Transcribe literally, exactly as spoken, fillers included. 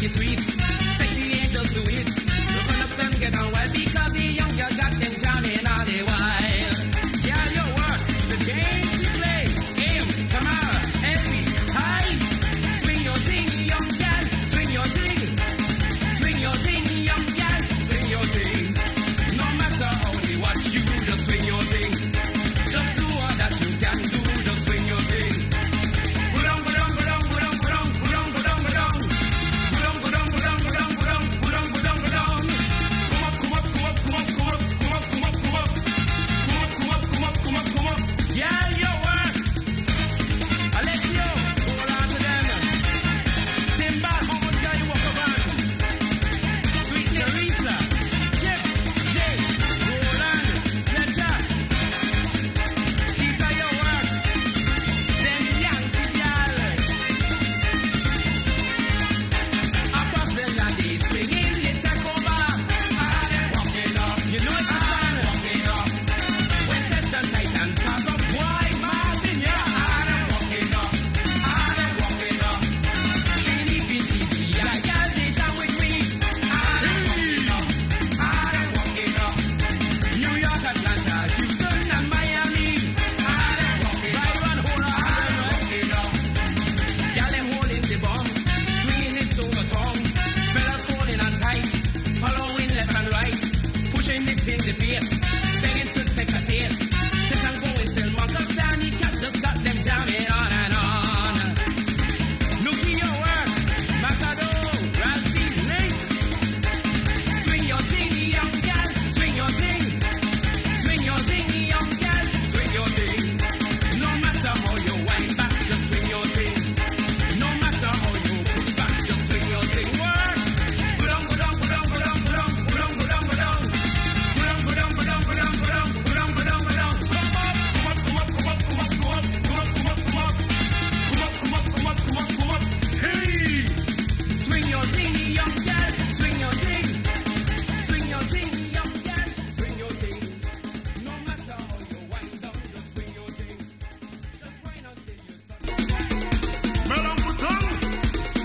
it sweet. Sexy angels do it. Open up and get on wild because the young girls got them jamming all the while. Yeah, your work, the game we play. Aim, Tamara, Elvis, hi. Swing your thing, young girl. Swing your thing. Swing your thing, young girl. Swing your thing. No matter how they watch you, just swing your thing. Just do all that you can do. Just swing your thing. Go-dong, go-dong, go-dong, go-dong, go-dong, go-dong, go-dong, go-dong. Go-dong, go-dong, go-dong, go-dong, go-dong, go-dong, go-dong, go-dong. Come up, come up, come up, come up, come up, come up, come up, come up. Come up, come up, come up, come up, come up. Yeah, your work. Alessio, hold on to them. Jamband, how much can you walk around? Sweet Teresa, Chip, Jay, Roland, Fletcher. These are your work. Them Yankee gal. Across the land they swinging, they take over. Ah, they walking up. You know it's fun. Walking up. When session tight and pack up, why Martin, yeah. Ah, they walking up. Ah, they walking up. Trini, B C B, yeah, yeah, they jam with me. Ah, they walking up. Ah, they walking up. New York, Atlanta, Houston, and Miami. Ah, they walking up. Byron, hold on. Ah, they walking up. Y'all them holding the bomb, swinging it to the tongue. Fellas holding on tight, following left and right, pushing it in the face.